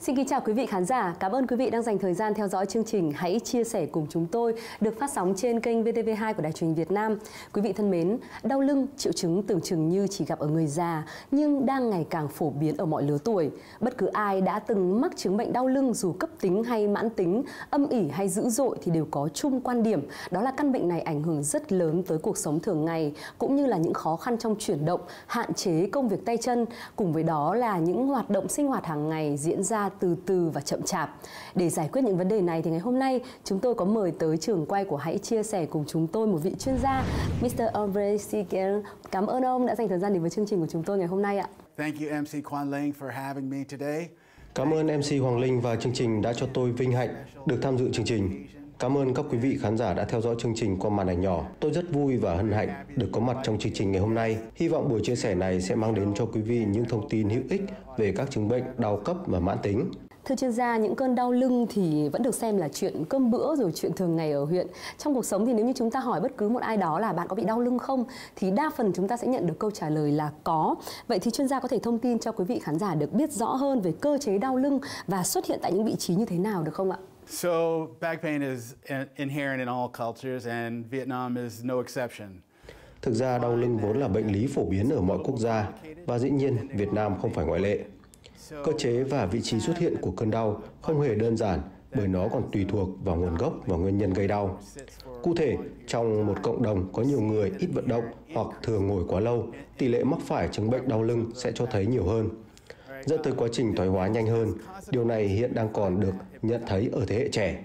Xin kính chào quý vị khán giả. Cảm ơn quý vị đang dành thời gian theo dõi chương trình Hãy chia sẻ cùng chúng tôi được phát sóng trên kênh VTV2 của Đài truyền hình Việt Nam. Quý vị thân mến, đau lưng, triệu chứng tưởng chừng như chỉ gặp ở người già nhưng đang ngày càng phổ biến ở mọi lứa tuổi. Bất cứ ai đã từng mắc chứng bệnh đau lưng dù cấp tính hay mãn tính, âm ỉ hay dữ dội thì đều có chung quan điểm, đó là căn bệnh này ảnh hưởng rất lớn tới cuộc sống thường ngày cũng như là những khó khăn trong chuyển động, hạn chế công việc tay chân, cùng với đó là những hoạt động sinh hoạt hàng ngày diễn ra từ từ và chậm chạp. Để giải quyết những vấn đề này thì ngày hôm nay chúng tôi có mời tới trường quay của Hãy chia sẻ cùng chúng tôi một vị chuyên gia, Mr. Andre Siegel. Cảm ơn ông đã dành thời gian đến với chương trình của chúng tôi ngày hôm nay ạ. Thank you MC Quang Linh for having me today. Cảm ơn MC Hoàng Linh và chương trình đã cho tôi vinh hạnh được tham dự chương trình. Cảm ơn các quý vị khán giả đã theo dõi chương trình qua màn ảnh nhỏ. Tôi rất vui và hân hạnh được có mặt trong chương trình ngày hôm nay. Hy vọng buổi chia sẻ này sẽ mang đến cho quý vị những thông tin hữu ích về các chứng bệnh đau cấp và mãn tính. Thưa chuyên gia, những cơn đau lưng thì vẫn được xem là chuyện cơm bữa rồi chuyện thường ngày ở huyện. Trong cuộc sống thì nếu như chúng ta hỏi bất cứ một ai đó là bạn có bị đau lưng không, thì đa phần chúng ta sẽ nhận được câu trả lời là có. Vậy thì chuyên gia có thể thông tin cho quý vị khán giả được biết rõ hơn về cơ chế đau lưng và xuất hiện tại những vị trí như thế nào được không ạ? So back pain is inherent in all cultures and Vietnam is no exception. Thực ra đau lưng vốn là bệnh lý phổ biến ở mọi quốc gia và dĩ nhiên Việt Nam không phải ngoại lệ. Cơ chế và vị trí xuất hiện của cơn đau không hề đơn giản bởi nó còn tùy thuộc vào nguồn gốc và nguyên nhân gây đau. Cụ thể, trong một cộng đồng có nhiều người ít vận động hoặc thường ngồi quá lâu, tỷ lệ mắc phải chứng bệnh đau lưng sẽ cho thấy nhiều hơn, dẫn tới quá trình thoái hóa nhanh hơn. Điều này hiện đang còn được nhận thấy ở thế hệ trẻ.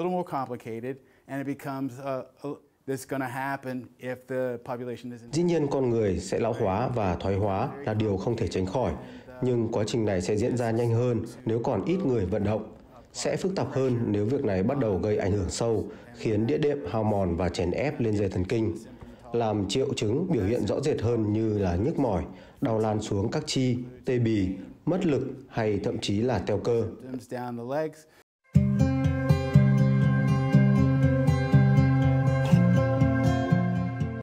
Dĩ nhiên con người sẽ lão hóa và thoái hóa là điều không thể tránh khỏi, nhưng quá trình này sẽ diễn ra nhanh hơn nếu còn ít người vận động. Sẽ phức tạp hơn nếu việc này bắt đầu gây ảnh hưởng sâu, khiến đĩa đệm hao mòn và chèn ép lên dây thần kinh, làm triệu chứng biểu hiện rõ rệt hơn như là nhức mỏi, đau lan xuống các chi, tê bì, mất lực hay thậm chí là teo cơ.